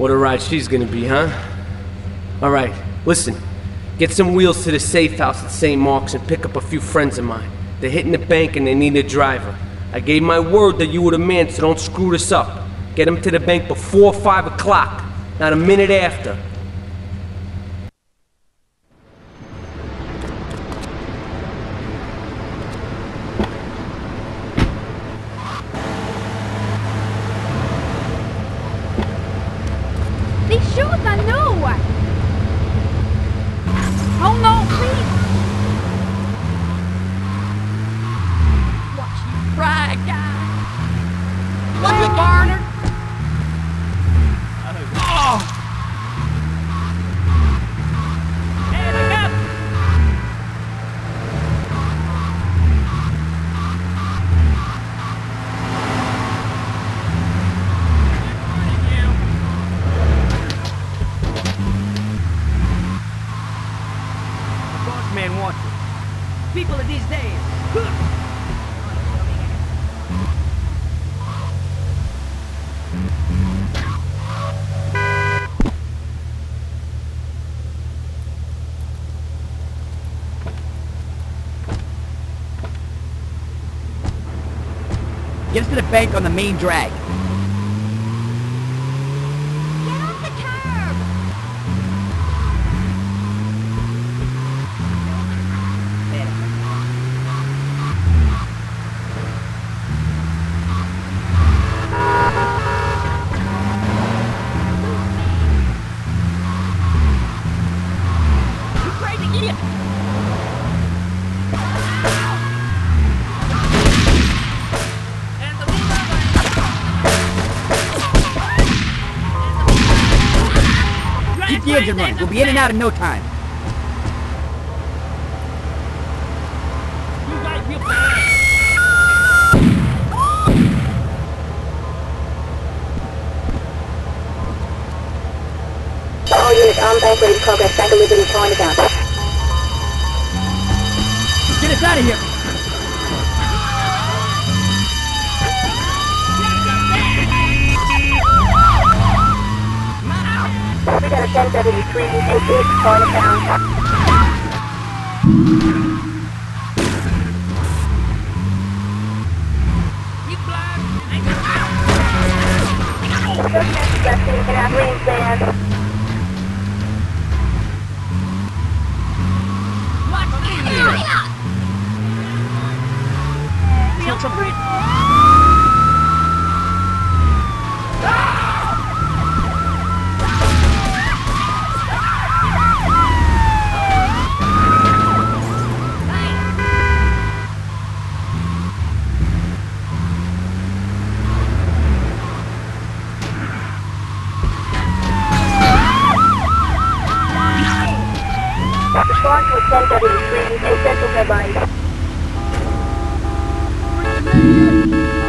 What a ride she's gonna be, huh? Alright, listen. Get some wheels to the safe house at St. Mark's and pick up a few friends of mine. They're hitting the bank and they need a driver. I gave my word that you were the man, so don't screw this up. Get them to the bank before 5 o'clock, not a minute after. They shoot, I know! Oh no, please! Watch you cry, guy! Look at Barnard! Oh! Hey, look up! Man wants it. People of these days. Get us to the bank on the main drag. Get off the curb! Keep the engine running. We'll be in and out in no time. You guys feel bad. All units on bank ready to progress back to Liberty Chinatown. Get us out of here. We got a 1073 88 Chinatown. You blind. Justin, can I please stand? Respond to a 1073 in Central Dubai.